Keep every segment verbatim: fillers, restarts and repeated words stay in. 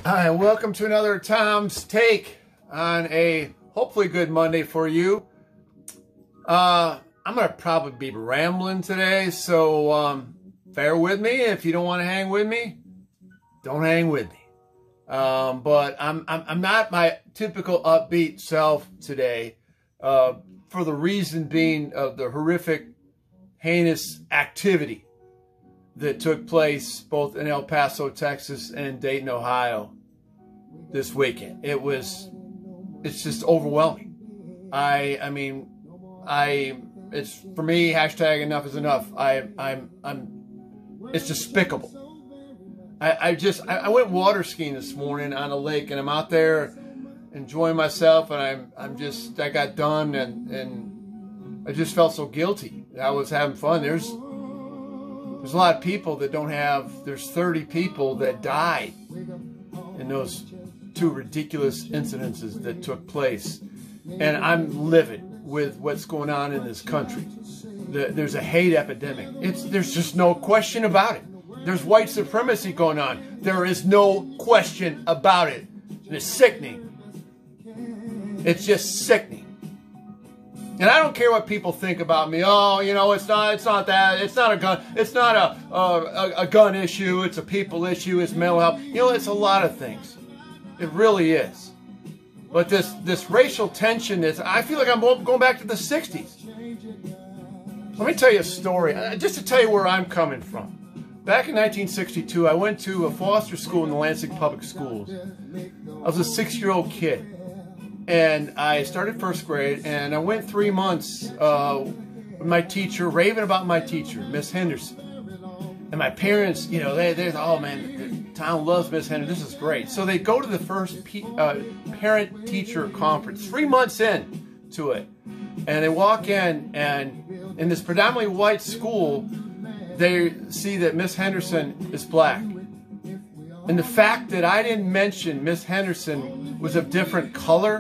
Hi, welcome to another Tom's Take on a hopefully good Monday for you. Uh, I'm going to probably be rambling today, so um, bear with me. If you don't want to hang with me, don't hang with me. Um, but I'm, I'm, I'm not my typical upbeat self today uh, for the reason being of the horrific, heinous activity that took place both in El Paso, Texas and Dayton, Ohio this weekend. It was, it's just overwhelming. I, I mean, I, it's for me, hashtag enough is enough. I, I'm, I'm, it's despicable. I, I just, I, I went water skiing this morning on a lake and I'm out there enjoying myself and I'm, I'm just, I got done and, and I just felt so guilty. I was having fun. There's, there's a lot of people that don't have, there's thirty people that died in those two ridiculous incidences that took place. And I'm livid with what's going on in this country. The, there's a hate epidemic. It's, there's just no question about it. There's white supremacy going on. There is no question about it. It's sickening. It's just sickening. And I don't care what people think about me. Oh, you know, it's not, it's not that. It's not a gun. It's not a, a, a gun issue. It's a people issue. It's mental health. You know, it's a lot of things. It really is. But this, this racial tension is, I feel like I'm going back to the sixties. Let me tell you a story, just to tell you where I'm coming from. Back in nineteen sixty-two, I went to a foster school in the Lansing Public Schools. I was a six-year-old kid. And I started first grade, and I went three months uh, with my teacher, raving about my teacher, Miss Henderson. And my parents, you know, they, they oh man, the town loves Miss Henderson, this is great. So they go to the first uh, parent-teacher conference, three months in to it. And they walk in, and in this predominantly white school, they see that Miss Henderson is black. And the fact that I didn't mention Miss Henderson was of different color,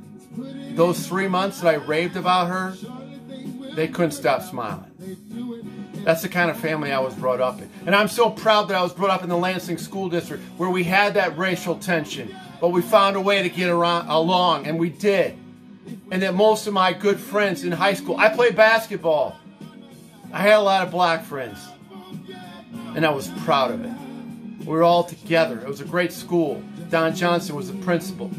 those three months that I raved about her, they couldn't stop smiling. That's the kind of family I was brought up in. And I'm so proud that I was brought up in the Lansing School District where we had that racial tension, but we found a way to get around, along, and we did. And that most of my good friends in high school, I played basketball. I had a lot of black friends, and I was proud of it. We were all together. It was a great school. Don Johnson was the principal.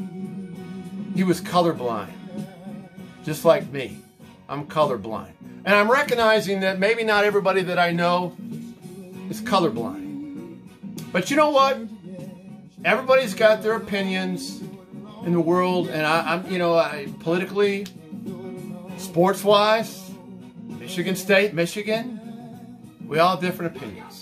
He was colorblind, just like me. I'm colorblind. And I'm recognizing that maybe not everybody that I know is colorblind. But you know what? Everybody's got their opinions in the world, and I, I'm, you know, I, politically, sports-wise, Michigan State, Michigan, we all have different opinions.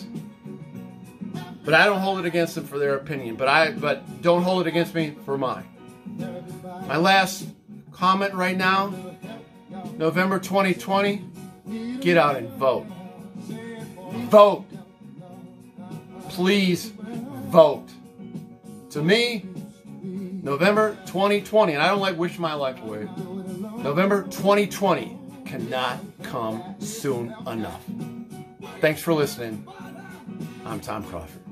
But I don't hold it against them for their opinion. But I, but don't hold it against me for mine. My last comment right now, November twenty twenty, get out and vote. Vote. Please vote. To me, November twenty twenty, and I don't like wishing my life away, November twenty twenty cannot come soon enough. Thanks for listening. I'm Tom Crawford.